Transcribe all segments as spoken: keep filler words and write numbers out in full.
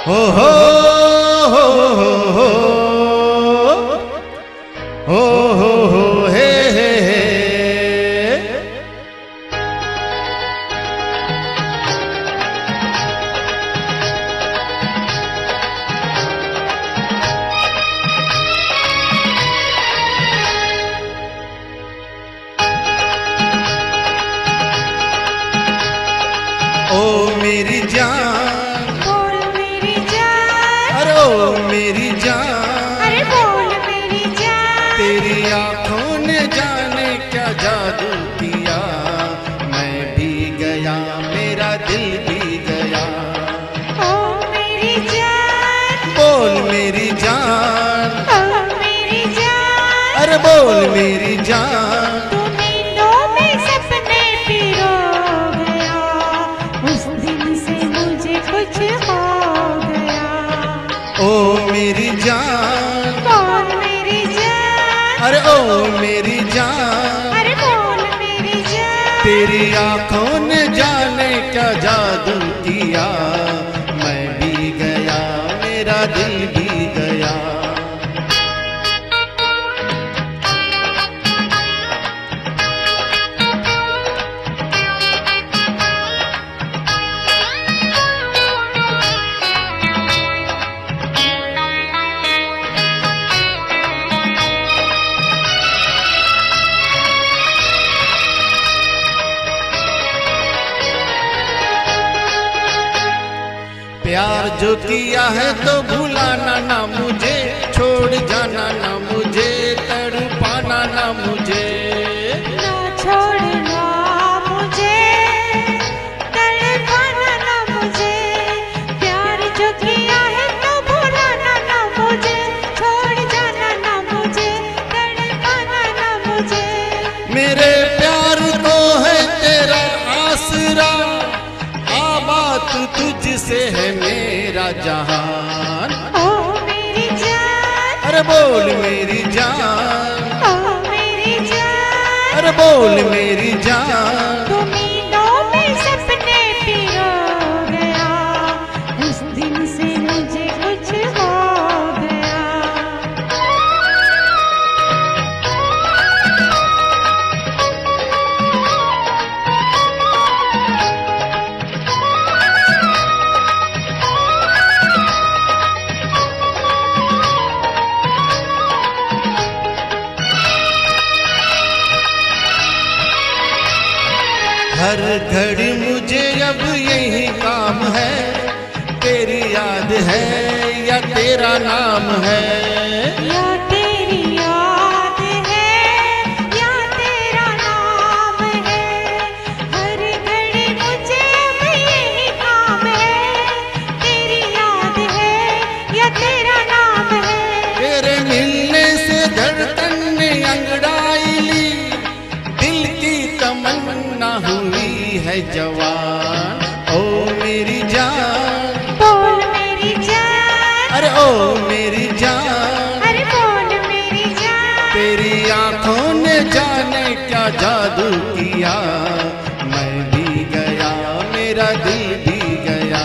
हो हो हो हो हो हो हो हे हे हे। ओ मेरी जान बोल मेरी जान, अरे ओ मेरी जान, अरे बोल मेरी जान। तेरी आंखों ने जाने क्या जादू किया, मैं भी गया मेरा दिल भी गया। ओ मेरी जान बोल मेरी जान, ओ मेरी जान, अरे बोल मेरी जान। तू नींदों में सपने पिरो गया, उस दिन से मुझे कुछ हो गया। ओ मेरी जान, बोल मेरी जान, अरे ओ मेरी जान, अरे बोल मेरी जान। तेरी आंखों ने जाने क्या जादू किया, मैं भी गया मेरा दिल भी गया। प्यार जो किया है तो भुलाना ना मुझे, छोड़ जाना ना मुझे, तड़पाना ना मुझे। ना छोड़ना मुझे, तड़पाना ना मुझे। प्यार जो किया है तो भुलाना ना मुझे, छोड़ जाना ना मुझे, तड़पाना ना मुझे। मेरे प्यार को है तेरा आसरा, आबाद तुझसे है मेरा जहान। ओ मेरी जान, अरे बोल मेरी जान, ओ मेरी जान, अरे बोल मेरी जान। तू नींदों में सपने पिरो गया, उस दिन से मुझे कुछ हो गया। हर घड़ी मुझे अब यही काम है, तेरी याद है या तेरा नाम है। या तेरी याद है या तेरा नाम है, हर घड़ी मुझे अब यही काम है। तेरी याद है या तेरा नाम है। तेरे मिलने से धड़कन ने अंगड़ाई ली, दिल की तमन्ना हुई है जवान। ओ मेरी जान, बोल मेरी जान, अरे ओ मेरी जान, अरे बोल मेरी जान। तेरी आंखों ने जाने क्या जादू किया, मैं भी गया मेरा दिल भी गया।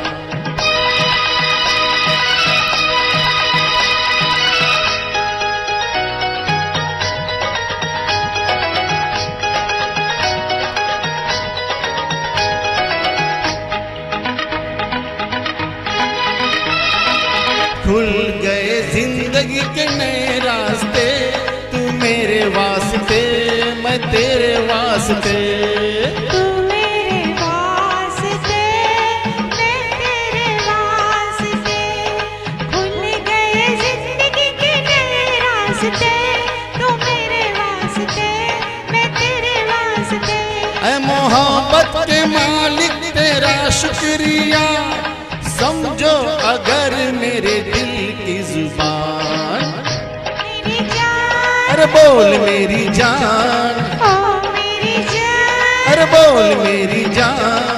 खुल गए जिंदगी के नए रास्ते, तू मेरे वास्ते मैं तेरे वास्ते। तू मेरे वास्ते मैं तेरे वास्ते, खुल गए जिंदगी के नए रास्ते। तू मेरे वास्ते मैं तेरे वास्ते। ऐ मोहब्बत के मालिक तेरा शुक्रिया, समझो अगर मेरे दिल की जुबान। मेरी जान, अरे बोल मेरी जान, ओ मेरी जान, अरे बोल मेरी जान।